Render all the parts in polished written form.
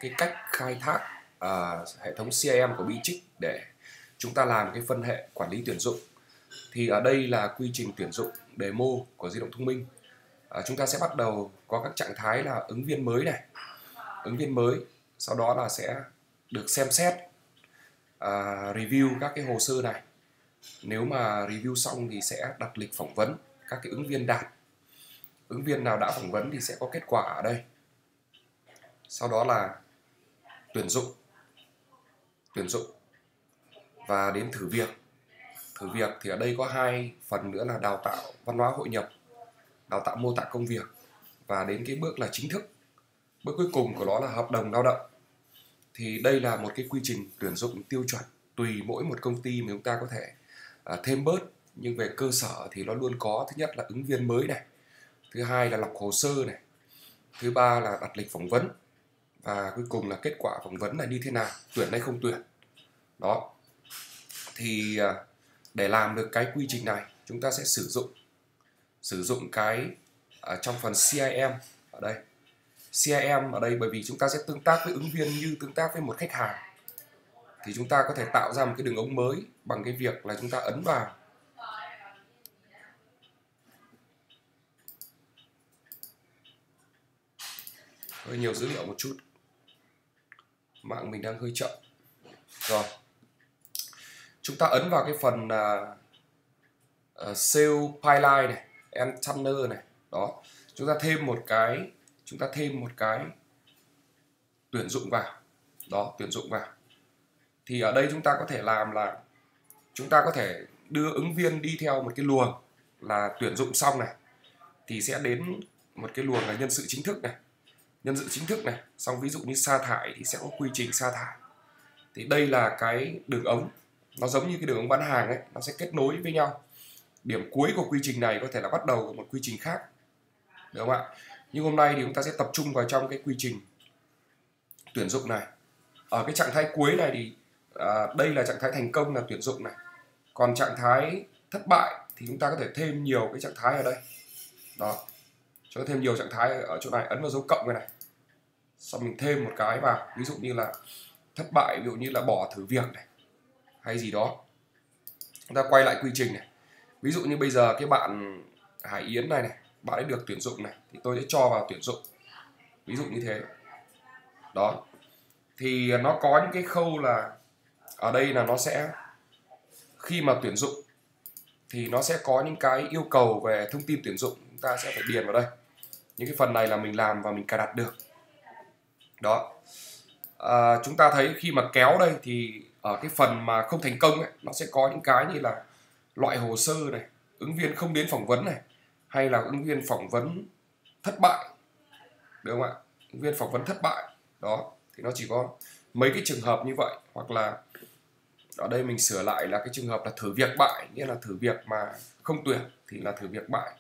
cái cách khai thác hệ thống CRM của Bitrix để chúng ta làm cái phân hệ quản lý tuyển dụng. Thì ở đây là quy trình tuyển dụng demo của di động thông minh. Chúng ta sẽ bắt đầu có các trạng thái là ứng viên mới này, ứng viên mới, sau đó là sẽ được xem xét, review các cái hồ sơ này. Nếu mà review xong thì sẽ đặt lịch phỏng vấn các cái ứng viên đạt. Ứng viên nào đã phỏng vấn thì sẽ có kết quả ở đây. Sau đó là tuyển dụng và đến thử việc. Thử việc thì ở đây có hai phần nữa là đào tạo văn hóa hội nhập, đào tạo mô tả công việc, và đến cái bước là chính thức. Bước cuối cùng của nó là hợp đồng lao động. Thì đây là một cái quy trình tuyển dụng tiêu chuẩn, tùy mỗi một công ty mà chúng ta có thể thêm bớt, nhưng về cơ sở thì nó luôn có. Thứ nhất là ứng viên mới này, thứ hai là lọc hồ sơ này, thứ ba là đặt lịch phỏng vấn, và cuối cùng là kết quả phỏng vấn là như thế nào, tuyển hay không tuyển. Đó. Thì để làm được cái quy trình này, chúng ta sẽ sử dụng cái trong phần CRM ở đây. CRM ở đây bởi vì chúng ta sẽ tương tác với ứng viên như tương tác với một khách hàng, thì chúng ta có thể tạo ra một cái đường ống mới bằng cái việc là chúng ta ấn vào. Hơi nhiều dữ liệu một chút, mạng mình đang hơi chậm. Rồi, chúng ta ấn vào cái phần sale pipeline này, and channel này. Đó, chúng ta thêm một cái tuyển dụng vào. Đó, tuyển dụng vào. Thì ở đây chúng ta có thể làm là chúng ta có thể đưa ứng viên đi theo một cái luồng là tuyển dụng xong này, thì sẽ đến một cái luồng là nhân sự chính thức này. Nhân sự chính thức này, xong ví dụ như sa thải thì sẽ có quy trình sa thải. Thì đây là cái đường ống, nó giống như cái đường ống bán hàng ấy, nó sẽ kết nối với nhau. Điểm cuối của quy trình này có thể là bắt đầu của một quy trình khác, được không ạ? Nhưng hôm nay thì chúng ta sẽ tập trung vào trong cái quy trình tuyển dụng này. Ở cái trạng thái cuối này thì đây là trạng thái thành công là tuyển dụng này. Còn trạng thái thất bại thì chúng ta có thể thêm nhiều cái trạng thái ở đây. Đó, cho thêm nhiều trạng thái ở chỗ này, ấn vào dấu cộng này. Xong mình thêm một cái vào, ví dụ như là thất bại, ví dụ như là bỏ thử việc này, hay gì đó. Chúng ta quay lại quy trình này. Ví dụ như bây giờ cái bạn Hải Yến này, bạn ấy được tuyển dụng này, thì tôi sẽ cho vào tuyển dụng. Ví dụ như thế. Đó. Thì nó có những cái khâu là ở đây là nó sẽ, khi mà tuyển dụng thì nó sẽ có những cái yêu cầu về thông tin tuyển dụng, chúng ta sẽ phải điền vào đây. Những cái phần này là mình làm và mình cài đặt được. Đó. Chúng ta thấy khi mà kéo đây thì ở cái phần mà không thành công ấy, nó sẽ có những cái như là loại hồ sơ này, ứng viên không đến phỏng vấn này, hay là ứng viên phỏng vấn thất bại, được không ạ? Ứng viên phỏng vấn thất bại. Đó, thì nó chỉ có mấy cái trường hợp như vậy. Hoặc là ở đây mình sửa lại là cái trường hợp là thử việc bại, nghĩa là thử việc mà không tuyển thì là thử việc bại.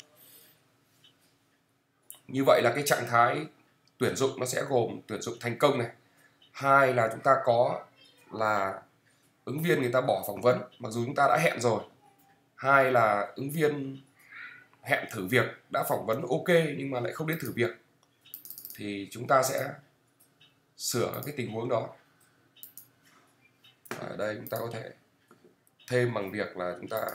Như vậy là cái trạng thái tuyển dụng nó sẽ gồm tuyển dụng thành công này. Hai là chúng ta có là ứng viên người ta bỏ phỏng vấn mặc dù chúng ta đã hẹn rồi. Hai là ứng viên hẹn thử việc, đã phỏng vấn ok nhưng mà lại không đến thử việc, thì chúng ta sẽ sửa cái tình huống đó. Ở đây chúng ta có thể thêm bằng việc là chúng ta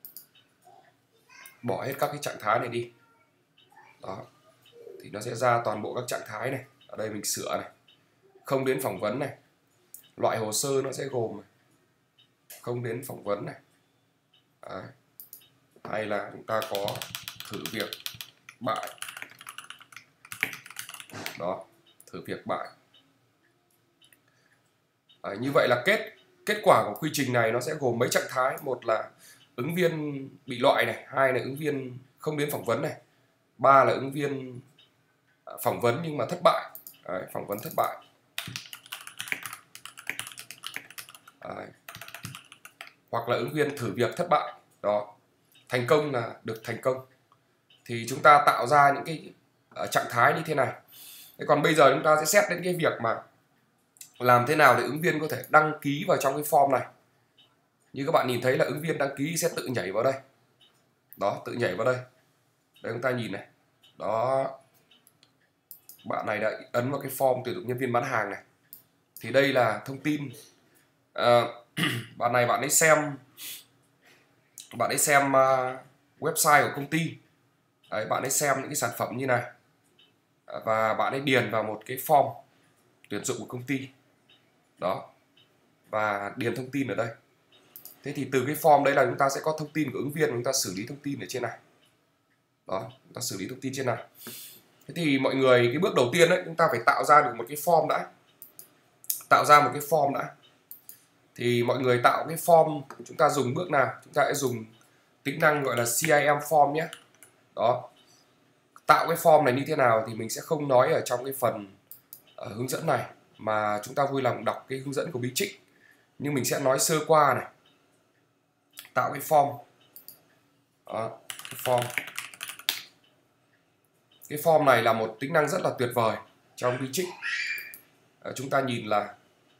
bỏ hết các cái trạng thái này đi. Đó, thì nó sẽ ra toàn bộ các trạng thái này. Ở đây mình sửa này, không đến phỏng vấn này, loại hồ sơ nó sẽ gồm này, không đến phỏng vấn này. Đấy. Hay là chúng ta có thử việc bại. Đó, thử việc bại. Như vậy là kết quả của quy trình này nó sẽ gồm mấy trạng thái. Một là ứng viên bị loại này, hai là ứng viên không đến phỏng vấn này, ba là ứng viên phỏng vấn nhưng mà thất bại. Đấy, phỏng vấn thất bại. Đấy. Hoặc là ứng viên thử việc thất bại. Đó, thành công là được thành công. Thì chúng ta tạo ra những cái trạng thái như thế này. Thế còn bây giờ chúng ta sẽ xét đến cái việc mà làm thế nào để ứng viên có thể đăng ký vào trong cái form này. Như các bạn nhìn thấy là ứng viên đăng ký sẽ tự nhảy vào đây. Đó, tự nhảy vào đây. Đây chúng ta nhìn này. Đó, bạn này đã ấn vào cái form tuyển dụng nhân viên bán hàng này. thì đây là thông tin. Bạn này bạn ấy xem website của công ty. Đấy, bạn ấy xem những cái sản phẩm như này và bạn ấy điền vào một cái form tuyển dụng của công ty đó và điền thông tin ở đây. Thế thì từ cái form đấy là chúng ta sẽ có thông tin của ứng viên, chúng ta xử lý thông tin ở trên này đó, chúng ta xử lý thông tin trên này. Thế thì mọi người, cái bước đầu tiên đấy, chúng ta phải tạo ra được một cái form đã. Thì mọi người tạo cái form, chúng ta dùng bước nào? Chúng ta sẽ dùng tính năng gọi là CIM form nhé. Đó. Tạo cái form này như thế nào thì mình sẽ không nói ở trong cái phần hướng dẫn này, mà chúng ta vui lòng đọc cái hướng dẫn của Bitrix. Nhưng mình sẽ nói sơ qua này. Tạo cái form. Đó, cái form. Cái form này là một tính năng rất là tuyệt vời trong Bitrix. Chúng ta nhìn là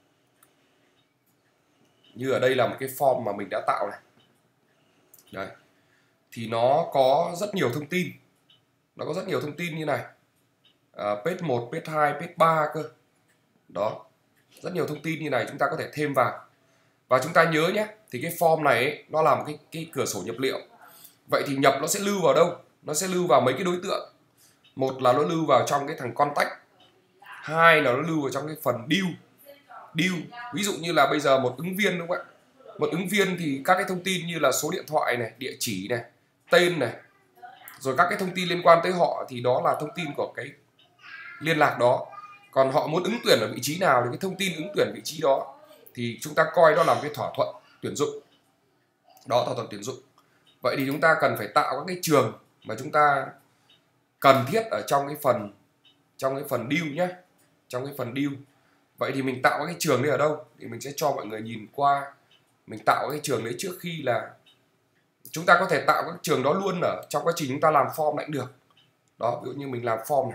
như ở đây là một cái form mà mình đã tạo này. Đấy. Thì nó có rất nhiều thông tin. Nó có rất nhiều thông tin như này. Page 1, page 2, page 3 cơ. Đó. Rất nhiều thông tin như này chúng ta có thể thêm vào. Và chúng ta nhớ nhé, thì cái form này ấy, nó là một cái cửa sổ nhập liệu. Vậy thì nhập nó sẽ lưu vào đâu? Nó sẽ lưu vào mấy cái đối tượng. Một là nó lưu vào trong cái thằng contact. Hai là nó lưu vào trong cái phần deal. Ví dụ như là bây giờ một ứng viên, đúng không ạ? Một ứng viên thì các cái thông tin như là số điện thoại này, địa chỉ này, tên này, rồi các cái thông tin liên quan tới họ thì đó là thông tin của cái liên lạc đó. Còn họ muốn ứng tuyển ở vị trí nào thì cái thông tin ứng tuyển vị trí đó thì chúng ta coi đó là một cái thỏa thuận tuyển dụng. Đó, thỏa thuận tuyển dụng. Vậy thì chúng ta cần phải tạo các cái trường mà chúng ta cần thiết ở trong cái phần deal nhé. Trong cái phần deal. Vậy thì mình tạo các cái trường đấy ở đâu? Thì mình sẽ cho mọi người nhìn qua. Mình tạo cái trường đấy trước khi là chúng ta có thể tạo các trường đó luôn ở trong quá trình chúng ta làm form lại cũng được. Đó, ví dụ như mình làm form này.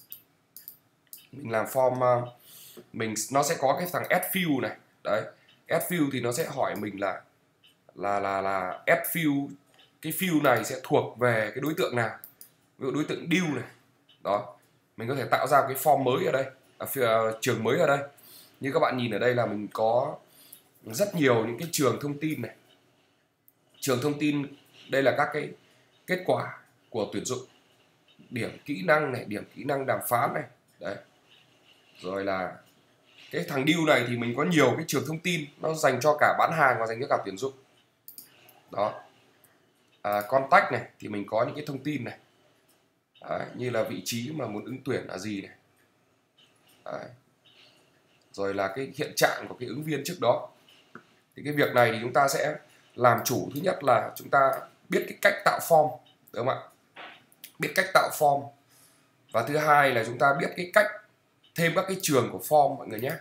Mình làm form, nó sẽ có cái thằng add field này. Đấy, add field thì nó sẽ hỏi mình là add field, cái field này sẽ thuộc về cái đối tượng nào. Ví dụ đối tượng deal này. Đó, mình có thể tạo ra một cái form mới ở đây, trường mới ở đây. Như các bạn nhìn ở đây là mình có rất nhiều những cái trường thông tin này. Trường thông tin đây là các cái kết quả của tuyển dụng, điểm kỹ năng này, điểm kỹ năng đàm phán này. Đấy. Rồi là cái thằng deal này thì mình có nhiều cái trường thông tin, nó dành cho cả bán hàng và dành cho cả tuyển dụng. Đó. Contact này thì mình có những cái thông tin này. Đấy, như là vị trí mà muốn ứng tuyển là gì này. Đấy. Rồi là cái hiện trạng của cái ứng viên trước đó. Thì cái việc này thì chúng ta sẽ làm chủ. Thứ nhất là chúng ta biết cái cách tạo form, đúng không ạ? Biết cách tạo form. Và thứ hai là chúng ta biết cái cách thêm các cái trường của form mọi người nhé.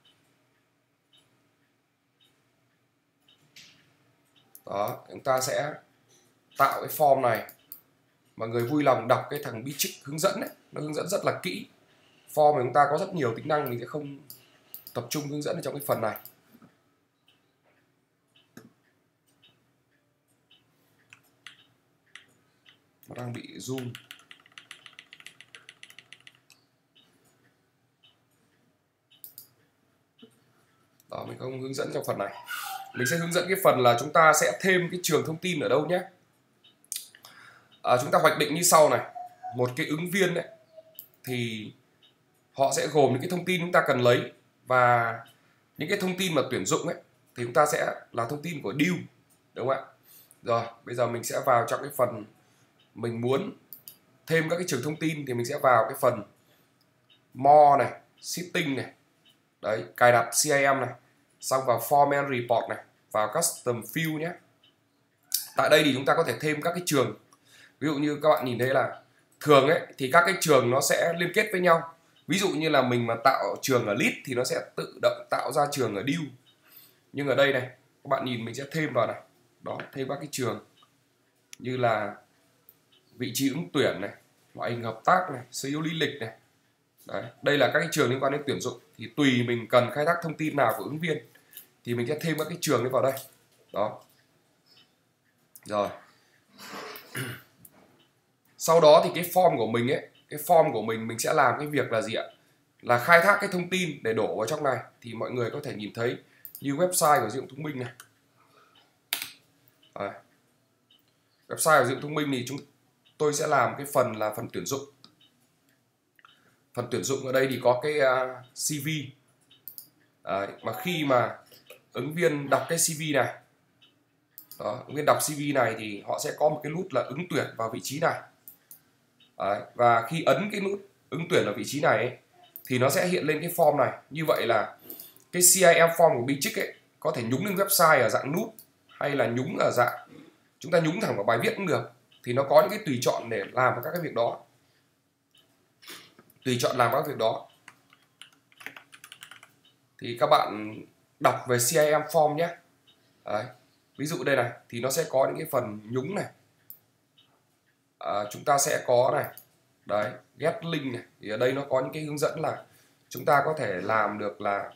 Đó, chúng ta sẽ tạo cái form này. Mọi người vui lòng đọc cái thằng Bitrix hướng dẫn ấy, nó hướng dẫn rất là kỹ. Form thì chúng ta có rất nhiều tính năng, mình sẽ không tập trung hướng dẫn ở trong cái phần này. Nó đang bị zoom. Đó, mình không hướng dẫn trong phần này. Mình sẽ hướng dẫn cái phần là chúng ta sẽ thêm cái trường thông tin ở đâu nhé. Chúng ta hoạch định như sau này. Một cái ứng viên ấy, thì họ sẽ gồm những cái thông tin chúng ta cần lấy. Và những cái thông tin mà tuyển dụng ấy thì chúng ta sẽ là thông tin của deal, đúng không ạ? Rồi, bây giờ mình sẽ vào trong cái phần mình muốn thêm các cái trường thông tin thì mình sẽ vào cái phần more này, setting này. Đấy, cài đặt CIM này, xong vào form and report này, vào custom field nhé. Tại đây thì chúng ta có thể thêm các cái trường. Ví dụ như các bạn nhìn thấy là thường ấy thì các cái trường nó sẽ liên kết với nhau. Ví dụ như là mình mà tạo trường ở lead thì nó sẽ tự động tạo ra trường ở deal. Nhưng ở đây này, các bạn nhìn mình sẽ thêm vào này. Đó, thêm các cái trường như là vị trí ứng tuyển này, loại hình hợp tác này, sở hữu lý lịch này. Đấy, đây là các cái trường liên quan đến tuyển dụng. Thì tùy mình cần khai thác thông tin nào của ứng viên thì mình sẽ thêm các cái trường đấy vào đây. Đó. Rồi. Sau đó thì cái form của mình ấy, cái form của mình sẽ làm cái việc là gì ạ? là khai thác cái thông tin để đổ vào trong này, thì mọi người có thể nhìn thấy như website của Di động Thông Minh này. Đấy. Website của Di động Thông Minh thì tôi sẽ làm cái phần là phần tuyển dụng. Phần tuyển dụng ở đây thì có cái CV. Đấy. Mà khi mà ứng viên đọc cái CV này, đó, ứng viên đọc CV này thì họ sẽ có một cái nút là ứng tuyển vào vị trí này. Đấy. Và khi ấn cái nút ứng tuyển ở vị trí này ấy, thì nó sẽ hiện lên cái form này. Như vậy là cái CIM form của Bichick ấy có thể nhúng lên website ở dạng nút, hay là nhúng ở dạng chúng ta nhúng thẳng vào bài viết cũng được. Thì nó có những cái tùy chọn để làm các cái việc đó. Tùy chọn làm các việc đó. Thì các bạn đọc về CIM form nhé. Đấy. Ví dụ đây này thì nó sẽ có những cái phần nhúng này. Chúng ta sẽ có này. Đấy, get link này. Thì ở đây nó có những cái hướng dẫn là chúng ta có thể làm được là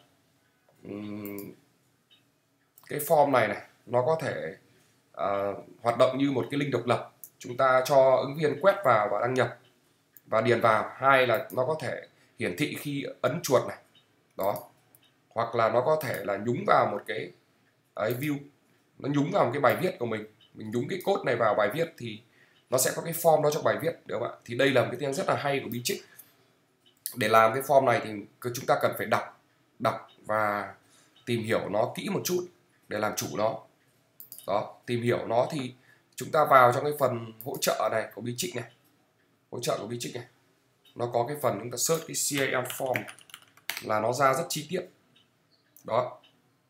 cái form này này nó có thể hoạt động như một cái link độc lập. Chúng ta cho ứng viên quét vào và đăng nhập và điền vào. Hai là nó có thể hiển thị khi ấn chuột này. Đó. Hoặc là nó có thể là nhúng vào một cái view, nó nhúng vào một cái bài viết của mình nhúng cái code này vào bài viết thì nó sẽ có cái form đó trong bài viết, được không ạ? Thì đây là một cái tiếng rất là hay của Bichick. Để làm cái form này thì chúng ta cần phải đọc và tìm hiểu nó kỹ một chút để làm chủ nó. Đó, tìm hiểu nó thì chúng ta vào trong cái phần hỗ trợ này của Bichick này. Hỗ trợ của Bichick này. Nó có cái phần chúng ta search cái CIM form là nó ra rất chi tiết. Đó.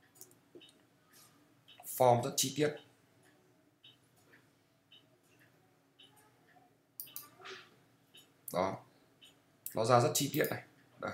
Form rất chi tiết. Đó. Nó ra rất chi tiết này. Đây.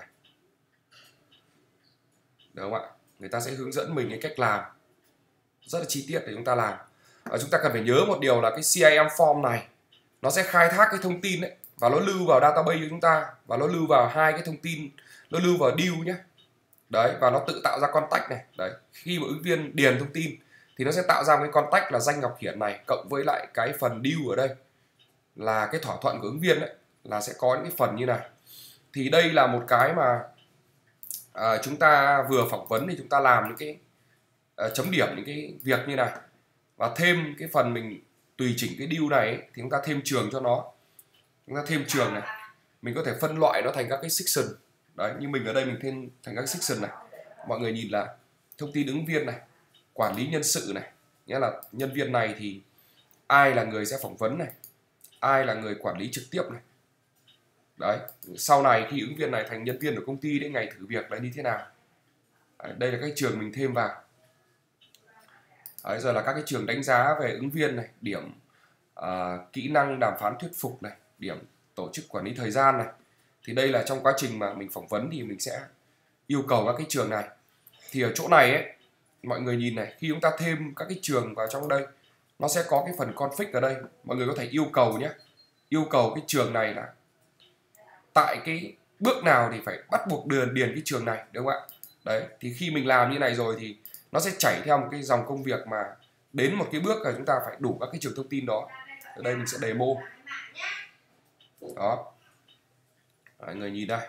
Được không ạ? Người ta sẽ hướng dẫn mình cái cách làm rất là chi tiết để chúng ta làm. Chúng ta cần phải nhớ một điều là cái CIM form này nó sẽ khai thác cái thông tin đấy và nó lưu vào database của chúng ta, và nó lưu vào hai cái thông tin, nó lưu vào deal nhé. Đấy, và nó tự tạo ra contact này. Đấy, khi mà ứng viên điền thông tin thì nó sẽ tạo ra một cái contact là danh Ngọc Hiển này, cộng với lại cái phần deal ở đây là cái thỏa thuận của ứng viên đấy, là sẽ có những cái phần như này. Thì đây là một cái mà chúng ta vừa phỏng vấn thì chúng ta làm những cái chấm điểm những cái việc như này, và thêm cái phần mình tùy chỉnh cái deal này ấy, thì chúng ta thêm trường cho nó. Chúng ta thêm trường này, mình có thể phân loại nó thành các cái section. Đấy, như mình ở đây mình thêm thành các section này. Mọi người nhìn là thông tin ứng viên này, quản lý nhân sự này, nghĩa là nhân viên này thì ai là người sẽ phỏng vấn này, ai là người quản lý trực tiếp này. Đấy, sau này khi ứng viên này thành nhân viên của công ty đến ngày thử việc là như thế nào. Đấy, đây là cái trường mình thêm vào. Đấy, rồi là các cái trường đánh giá về ứng viên này, điểm kỹ năng đàm phán thuyết phục này, điểm tổ chức quản lý thời gian này. Thì đây là trong quá trình mà mình phỏng vấn thì mình sẽ yêu cầu các cái trường này. Thì ở chỗ này ấy, mọi người nhìn này, khi chúng ta thêm các cái trường vào trong đây, nó sẽ có cái phần config ở đây. Mọi người có thể yêu cầu nhé, yêu cầu cái trường này là tại cái bước nào thì phải bắt buộc điền cái trường này, đúng không ạ? Đấy, thì khi mình làm như này rồi thì nó sẽ chảy theo một cái dòng công việc mà đến một cái bước là chúng ta phải đủ các cái trường thông tin đó. Ở đây mình sẽ demo. Đó. Đấy, người nhìn đây.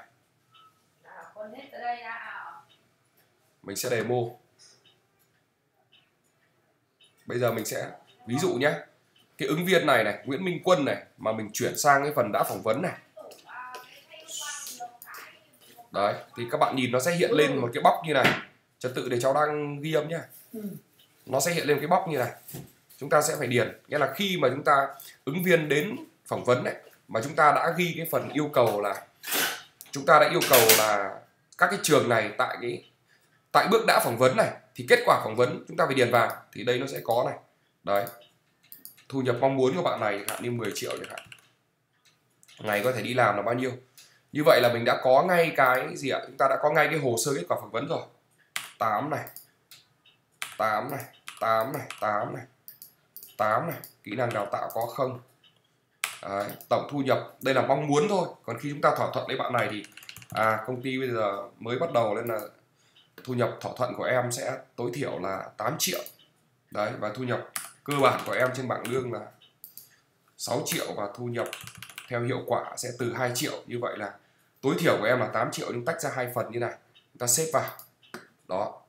Mình sẽ demo. Bây giờ mình sẽ ví dụ nhé. Cái ứng viên này này, Nguyễn Minh Quân này, mà mình chuyển sang cái phần đã phỏng vấn này. Đấy, thì các bạn nhìn nó sẽ hiện lên một cái box như này. Trật tự để cháu đang ghi âm nhé. Nó sẽ hiện lên cái box như này. Chúng ta sẽ phải điền. Nghĩa là khi mà chúng ta ứng viên đến phỏng vấn này, mà chúng ta đã ghi cái phần yêu cầu là chúng ta đã yêu cầu là các cái trường này tại bước đã phỏng vấn này, thì kết quả phỏng vấn chúng ta phải điền vào. Thì đây nó sẽ có này. Đấy. Thu nhập mong muốn của bạn này chẳng hạn như 10 triệu chẳng hạn. Ngày có thể đi làm là bao nhiêu. Như vậy là mình đã có ngay cái gì ạ? Chúng ta đã có ngay cái hồ sơ kết quả phỏng vấn rồi. 8 này. 8 này, 8 này, 8 này. 8 này, kỹ năng đào tạo có không? Đấy, tổng thu nhập, đây là mong muốn thôi. Còn khi chúng ta thỏa thuận với bạn này thì công ty bây giờ mới bắt đầu nên là thu nhập thỏa thuận của em sẽ tối thiểu là 8 triệu. Đấy, và thu nhập cơ bản của em trên bảng lương là 6 triệu và thu nhập theo hiệu quả sẽ từ 2 triệu. Như vậy là tối thiểu của em là 8 triệu nhưng tách ra 2 phần như này, chúng ta xếp vào. Đó.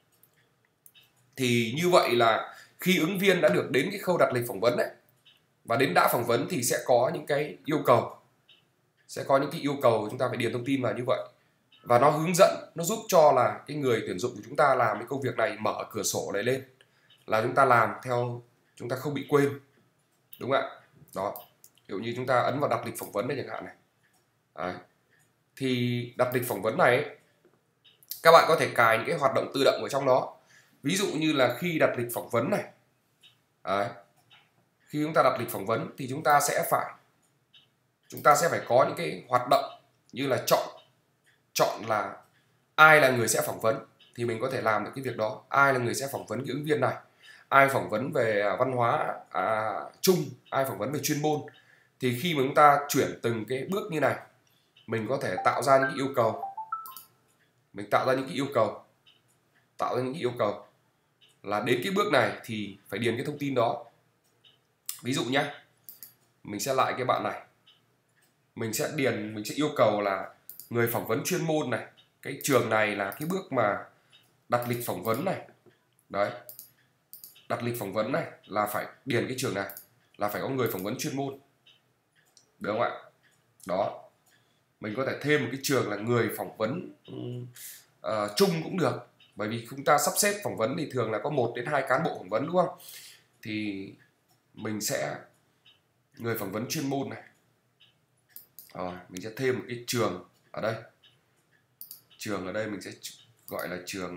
Thì như vậy là khi ứng viên đã được đến cái khâu đặt lịch phỏng vấn đấy, và đến đã phỏng vấn thì sẽ có những cái yêu cầu. Chúng ta phải điền thông tin vào như vậy. Và nó hướng dẫn, nó giúp cho là cái người tuyển dụng của chúng ta làm cái công việc này, mở cửa sổ này lên là chúng ta làm theo, chúng ta không bị quên. Đúng không ạ? Đó. Kiểu như chúng ta ấn vào đặt lịch phỏng vấn đây chẳng hạn này. Đấy. Thì đặt lịch phỏng vấn này ấy, các bạn có thể cài những cái hoạt động tự động ở trong đó. Ví dụ như là khi đặt lịch phỏng vấn này. Đấy. Khi chúng ta đặt lịch phỏng vấn thì chúng ta sẽ phải có những cái hoạt động như là chọn là ai là người sẽ phỏng vấn, thì mình có thể làm được cái việc đó. Ai là người sẽ phỏng vấn cái ứng viên này, ai phỏng vấn về văn hóa chung, ai phỏng vấn về chuyên môn. Thì khi mà chúng ta chuyển từng cái bước như này, mình có thể tạo ra những cái yêu cầu. Tạo ra những cái yêu cầu là đến cái bước này thì phải điền cái thông tin đó. Ví dụ nhé, mình sẽ lại cái bạn này, mình sẽ yêu cầu là người phỏng vấn chuyên môn này, cái trường này là cái bước mà đặt lịch phỏng vấn này. Đấy, đặt lịch phỏng vấn này là phải điền cái trường này, là phải có người phỏng vấn chuyên môn. Được không ạ? Đó, mình có thể thêm một cái trường là người phỏng vấn chung cũng được, bởi vì chúng ta sắp xếp phỏng vấn thì thường là có 1 đến 2 cán bộ phỏng vấn, đúng không? Thì mình sẽ người phỏng vấn chuyên môn này. Mình sẽ thêm một cái trường ở đây. Trường ở đây mình sẽ gọi là trường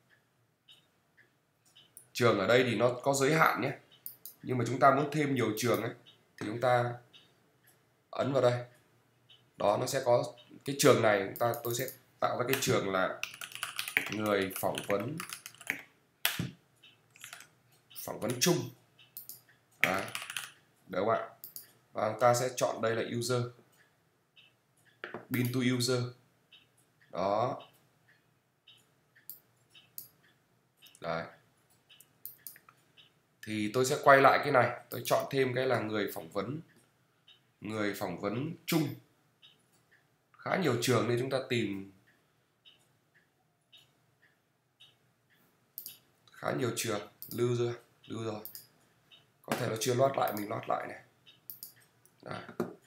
ở đây thì nó có giới hạn nhé. Nhưng mà chúng ta muốn thêm nhiều trường ấy thì chúng ta ấn vào đây. Đó, nó sẽ có cái trường này, tôi sẽ tạo ra cái trường là người phỏng vấn chung. Đấy. Được không ạ? Và chúng ta sẽ chọn đây là user, bin to user. Đó. Đấy. Thì tôi sẽ quay lại cái này, tôi chọn thêm cái là người phỏng vấn chung. Khá nhiều trường nên chúng ta tìm khá nhiều trường. Lưu rồi. Có thể nó chưa load lại, mình load lại này. Đấy.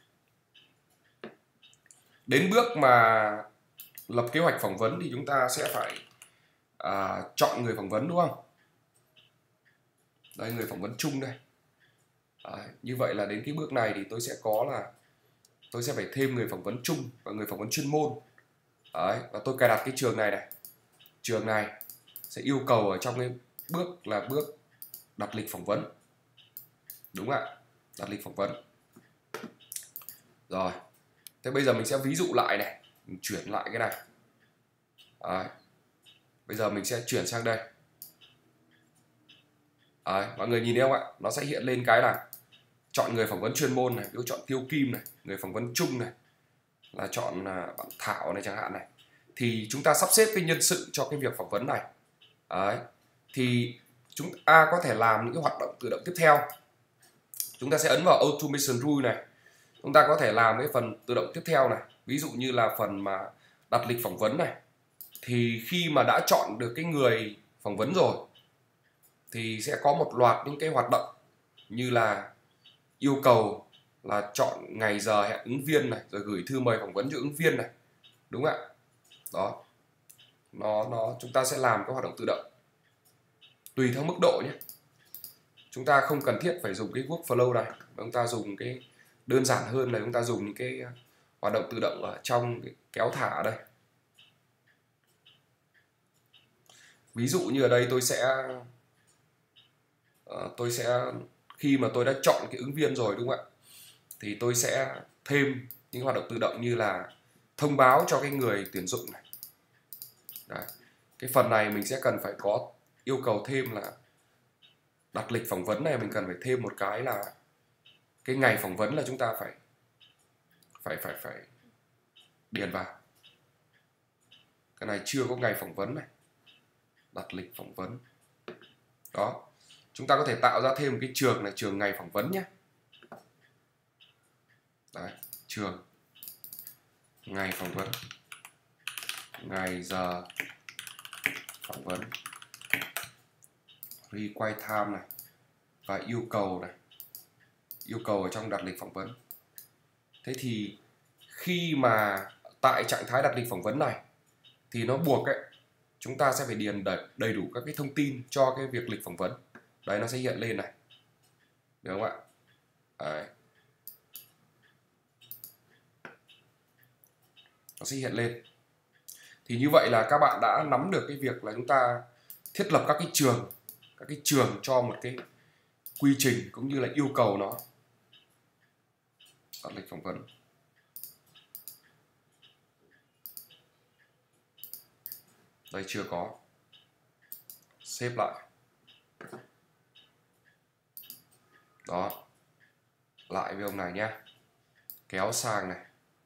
Đến bước mà lập kế hoạch phỏng vấn thì chúng ta sẽ phải chọn người phỏng vấn, đúng không? Đây, người phỏng vấn chung đây. Đấy, như vậy là đến cái bước này thì tôi sẽ phải thêm người phỏng vấn chung và người phỏng vấn chuyên môn. Đấy, và tôi cài đặt cái trường này này. Trường này sẽ yêu cầu ở trong cái bước là bước đặt lịch phỏng vấn. Đúng ạ, đặt lịch phỏng vấn. Rồi. Thế bây giờ mình sẽ ví dụ lại này, mình chuyển lại cái này. Đấy. Bây giờ mình sẽ chuyển sang đây. Đấy, mọi người nhìn thấy không ạ? Nó sẽ hiện lên cái là chọn người phỏng vấn chuyên môn này, ví dụ chọn Tiêu Kim này, người phỏng vấn chung này, là chọn bạn Thảo này chẳng hạn này. Thì chúng ta sắp xếp cái nhân sự cho cái việc phỏng vấn này. Đấy. Thì chúng ta có thể làm những cái hoạt động tự động tiếp theo. Chúng ta sẽ ấn vào Automation Rule này. Chúng ta có thể làm cái phần tự động tiếp theo này. Ví dụ như là phần mà đặt lịch phỏng vấn này. Thì khi mà đã chọn được cái người phỏng vấn rồi thì sẽ có một loạt những cái hoạt động như là yêu cầu là chọn ngày giờ hẹn ứng viên này, rồi gửi thư mời phỏng vấn cho ứng viên này. Đúng ạ? Đó. Chúng ta sẽ làm các hoạt động tự động tùy theo mức độ nhé. Chúng ta không cần thiết phải dùng cái workflow này, chúng ta dùng cái đơn giản hơn là chúng ta dùng những cái hoạt động tự động ở trong cái kéo thả ở đây. Ví dụ như ở đây tôi sẽ khi mà tôi đã chọn cái ứng viên rồi, đúng không ạ, thì tôi sẽ thêm những hoạt động tự động như là thông báo cho cái người tuyển dụng này. Đấy. Cái phần này mình sẽ cần phải có yêu cầu thêm là đặt lịch phỏng vấn này, mình cần phải thêm một cái là cái ngày phỏng vấn là chúng ta phải điền vào. Cái này chưa có ngày phỏng vấn này, đặt lịch phỏng vấn. Đó, chúng ta có thể tạo ra thêm một cái trường là trường ngày phỏng vấn nhé. Đấy, trường. ngày phỏng vấn, ngày giờ phỏng vấn, require time này, và yêu cầu này, yêu cầu ở trong đặt lịch phỏng vấn. Thế thì khi mà tại trạng thái đặt lịch phỏng vấn này thì nó buộc ấy, chúng ta sẽ phải điền đầy đủ các cái thông tin cho cái việc lịch phỏng vấn. Đấy, nó sẽ hiện lên này, được không ạ? Đấy. Nó sẽ hiện lên. Thì như vậy là các bạn đã nắm được cái việc là chúng ta thiết lập các cái trường cho một cái quy trình cũng như là yêu cầu nó. Đặt lịch phỏng vấn. Đây chưa có. Xếp lại. Đó. Lại với ông này nhé. Kéo sang này.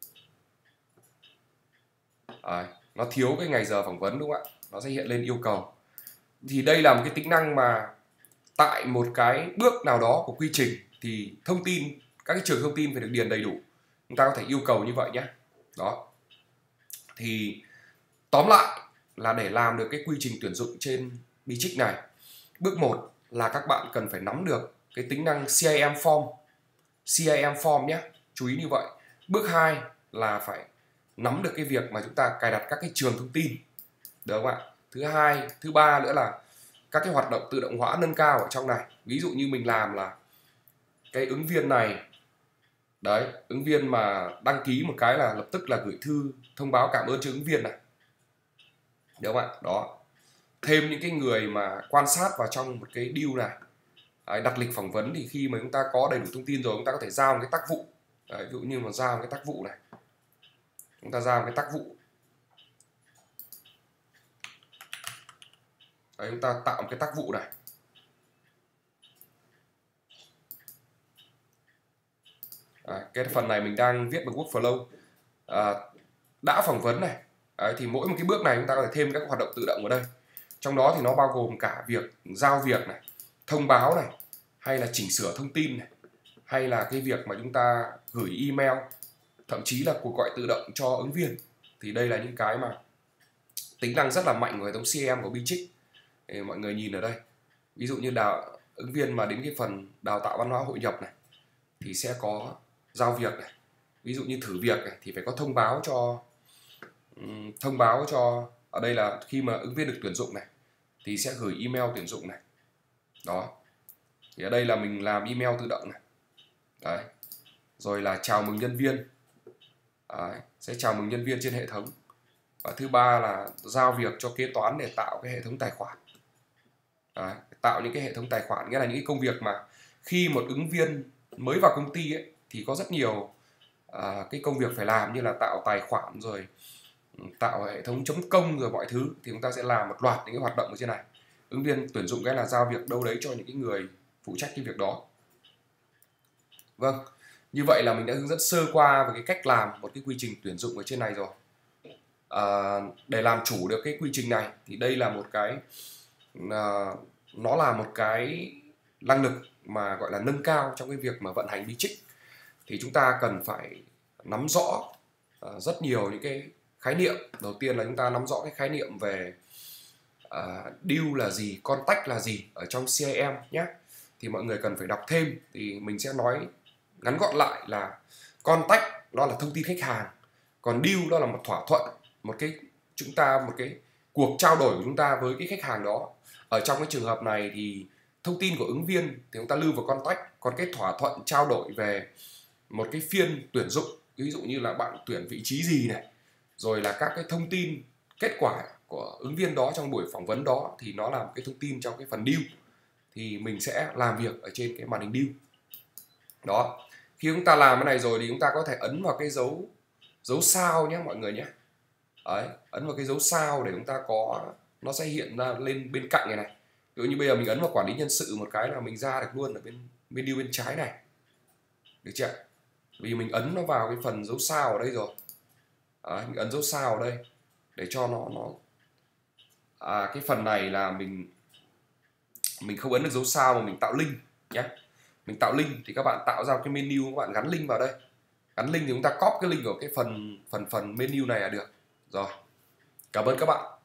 Đấy. Nó thiếu cái ngày giờ phỏng vấn đúng không ạ? Nó sẽ hiện lên yêu cầu. Thì đây là một cái tính năng mà tại một cái bước nào đó của quy trình thì thông tin, các cái trường thông tin phải được điền đầy đủ. Chúng ta có thể yêu cầu như vậy nhé. Đó. Thì tóm lại là để làm được cái quy trình tuyển dụng trên Bitrix này, bước 1 là các bạn cần phải nắm được cái tính năng CIM form nhé, chú ý như vậy. Bước 2 là phải nắm được cái việc mà chúng ta cài đặt các cái trường thông tin, được không ạ? Thứ ba nữa là các cái hoạt động tự động hóa nâng cao ở trong này. Ví dụ như mình làm là cái ứng viên này, đấy, ứng viên mà đăng ký một cái là lập tức là gửi thư thông báo cảm ơn cho ứng viên này, được không ạ? Đó. Thêm những cái người mà quan sát vào trong một cái deal này. Đấy, đặt lịch phỏng vấn thì khi mà chúng ta có đầy đủ thông tin rồi, chúng ta có thể giao một cái tác vụ. Đấy, ví dụ như mà giao một cái tác vụ này, chúng ta giao một cái tác vụ. Đấy, chúng ta tạo một cái tác vụ này. Đấy, cái phần này mình đang viết bằng workflow. Đã phỏng vấn này. Đấy, thì mỗi một cái bước này chúng ta có thể thêm các hoạt động tự động ở đây. Trong đó thì nó bao gồm cả việc giao việc này, thông báo này, hay là chỉnh sửa thông tin này, hay là cái việc mà chúng ta gửi email, thậm chí là cuộc gọi tự động cho ứng viên. Thì đây là những cái mà tính năng rất là mạnh của hệ thống CRM của Bitrix. Mọi người nhìn ở đây, ví dụ như ứng viên mà đến cái phần đào tạo văn hóa hội nhập này thì sẽ có giao việc này, ví dụ như thử việc này thì phải có thông báo cho ở đây là khi mà ứng viên được tuyển dụng này thì sẽ gửi email tuyển dụng này. Đó. Thì ở đây là mình làm email tự động này. Đấy. Rồi là chào mừng nhân viên. Đấy. Sẽ chào mừng nhân viên trên hệ thống. Và thứ ba là giao việc cho kế toán để tạo cái hệ thống tài khoản. Đấy. Tạo những cái hệ thống tài khoản, nghĩa là những cái công việc mà khi một ứng viên mới vào công ty ấy, thì có rất nhiều cái công việc phải làm, như là tạo tài khoản, rồi tạo hệ thống chấm công, rồi mọi thứ. Thì chúng ta sẽ làm một loạt những cái hoạt động ở trên này. Ứng viên tuyển dụng cái là giao việc đâu đấy cho những cái người phụ trách cái việc đó. Vâng, như vậy là mình đã hướng dẫn sơ qua về cái cách làm một cái quy trình tuyển dụng ở trên này rồi. Để làm chủ được cái quy trình này thì đây là một cái nó là một cái năng lực mà gọi là nâng cao trong cái việc mà vận hành Bitrix. Thì chúng ta cần phải nắm rõ rất nhiều những cái khái niệm. Đầu tiên là chúng ta nắm rõ cái khái niệm về deal là gì, contact là gì ở trong CRM nhé. Thì mọi người cần phải đọc thêm. Thì mình sẽ nói ngắn gọn lại là contact nó là thông tin khách hàng, còn deal đó là một thỏa thuận, một cái cuộc trao đổi của chúng ta với cái khách hàng đó. Ở trong cái trường hợp này thì thông tin của ứng viên thì chúng ta lưu vào contact, còn cái thỏa thuận trao đổi về một cái phiên tuyển dụng, ví dụ như là bạn tuyển vị trí gì này, rồi là các cái thông tin kết quả của ứng viên đó trong buổi phỏng vấn đó, thì nó là một cái thông tin trong cái phần deal. Thì mình sẽ làm việc ở trên cái màn hình deal đó. Khi chúng ta làm cái này rồi thì chúng ta có thể ấn vào cái dấu sao nhé mọi người nhé. Đấy, ấn vào cái dấu sao để chúng ta có, nó sẽ hiện ra lên bên cạnh này này. Ví dụ như bây giờ mình ấn vào quản lý nhân sự một cái là mình ra được luôn ở bên deal bên trái này, được chưa? Vì mình ấn nó vào cái phần dấu sao ở đây rồi. Đấy, mình ấn dấu sao ở đây để cho nó cái phần này là mình không ấn được dấu sao mà mình tạo link nhé. Mình tạo link thì các bạn tạo ra cái menu, các bạn gắn link vào đây. gắn link thì chúng ta copy cái link của cái phần menu này là được rồi. Cảm ơn các bạn.